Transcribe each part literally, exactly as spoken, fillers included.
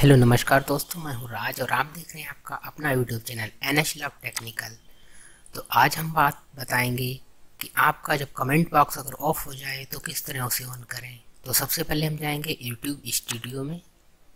Hello नमस्कार दोस्तों, मैं हूं राज और आप देख रहे हैं आपका अपना YouTube channel N H love technical. तो आज हम बात बताएंगे कि आपका जब कमेंट बॉक्स अगर ऑफ हो जाए तो किस तरह उसे ऑन करें। तो सबसे पहले हम जाएंगे यूट्यूब स्टूडियो में।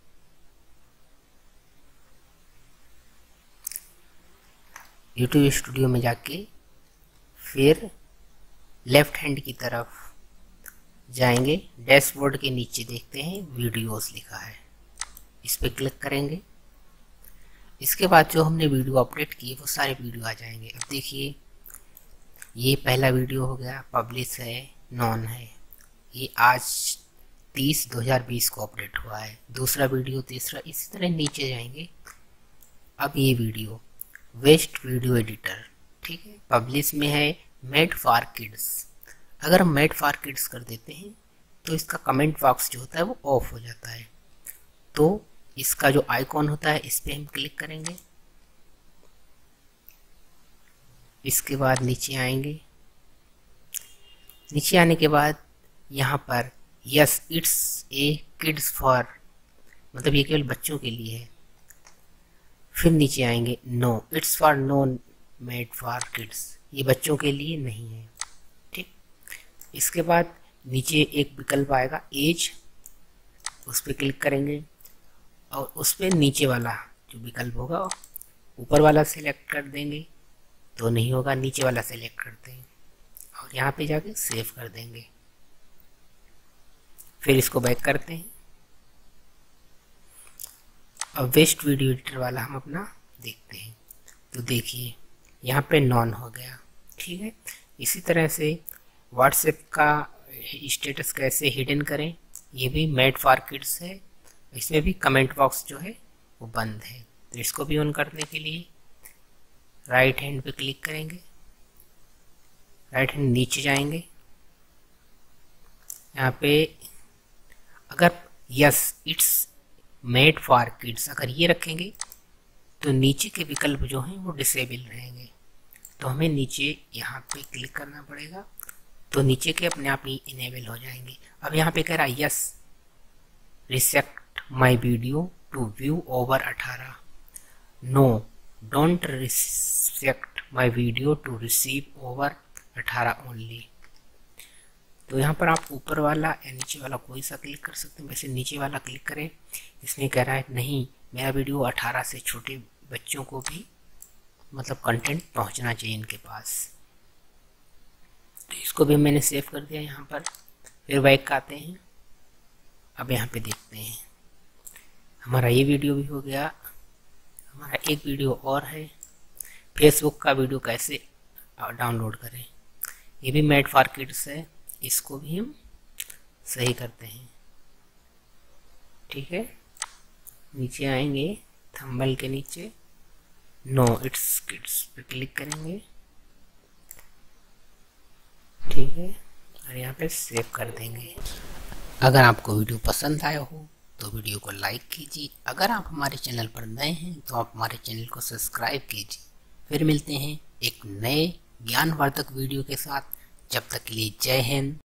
यूट्यूब स्टूडियो में जाके फिर लेफ्ट हैंड की तरफ जाएंगे, डैशबोर्ड के नीचे देखते हैं वीडियोस लिखा है, इस पर क्लिक करेंगे। इसके बाद जो हमने वीडियो अपलोड किए वो सारे वीडियो आ जाएंगे। अब देखिए, ये पहला वीडियो हो गया, पब्लिश है, नॉन है, ये आज तीस दो हज़ार बीस को अपडेट हुआ है। दूसरा वीडियो, तीसरा, इसी तरह नीचे जाएंगे। अब ये वीडियो वेस्ट वीडियो एडिटर, ठीक है, पब्लिश में है, मेड फॉर किड्स। अगर हम मेड फॉर किड्स कर देते हैं तो इसका कमेंट बॉक्स जो होता है वो ऑफ हो जाता है। तो इसका जो आइकॉन होता है इस पर हम क्लिक करेंगे। इसके बाद नीचे आएंगे। नीचे आने के बाद यहाँ पर yes it's a kids for, मतलब ये केवल बच्चों के लिए है। फिर नीचे आएंगे, no it's for no made for kids, ये बच्चों के लिए नहीं है, ठीक। इसके बाद नीचे एक विकल्प आएगा एज, उस पर क्लिक करेंगे और उस पर नीचे वाला जो विकल्प होगा, ऊपर वाला सिलेक्ट कर देंगे तो नहीं होगा, नीचे वाला सिलेक्ट करते हैं और यहाँ पे जाके सेव कर देंगे। फिर इसको बैक करते हैं। अब वेस्ट वीडियो एडिटर वाला हम अपना देखते हैं। तो देखिए यहाँ पे नॉन हो गया, ठीक है। इसी तरह से व्हाट्सएप का स्टेटस कैसे हिडन करें, ये भी मेड फॉर किड्स है। इसमें भी कमेंट बॉक्स जो है वो बंद है। तो इसको भी ऑन करने के लिए राइट हैंड पे क्लिक करेंगे, राइट हैंड नीचे जाएंगे। यहाँ पे अगर yes it's made for kids अगर ये रखेंगे तो नीचे के विकल्प जो हैं वो डिसेबल रहेंगे। तो हमें नीचे यहाँ पे क्लिक करना पड़ेगा, तो नीचे के अपने आप ही इनेबल हो जाएंगे। अब यहाँ पे कह रहा है yes restrict my video to view over अठारह, no don't restrict my video to receive over अठारह ओनली। तो यहाँ पर आप ऊपर वाला या नीचे वाला कोई सा क्लिक कर सकते हैं। वैसे नीचे वाला क्लिक करें, इसमें कह रहा है नहीं, मेरा वीडियो अठारह से छोटे बच्चों को भी मतलब कंटेंट पहुँचना चाहिए इनके पास। तो इसको भी मैंने सेव कर दिया यहाँ पर। फिर बैक आते हैं। अब यहाँ पे देखते हैं, हमारा ये वीडियो भी हो गया। हमारा एक वीडियो और है, फेसबुक का वीडियो कैसे डाउनलोड करें, ये भी मेड फॉर किड्स है। इसको भी हम सही करते हैं, ठीक है। नीचे आएंगे, थंबनेल के नीचे नो इट्स किड्स पे क्लिक करेंगे, ठीक है, और यहाँ पे सेव कर देंगे। अगर आपको वीडियो पसंद आया हो तो वीडियो को लाइक कीजिए। अगर आप हमारे चैनल पर नए हैं तो आप हमारे चैनल को सब्सक्राइब कीजिए। फिर मिलते हैं एक नए ज्ञानवर्धक वीडियो के साथ। जब तक के लिए जय हिंद।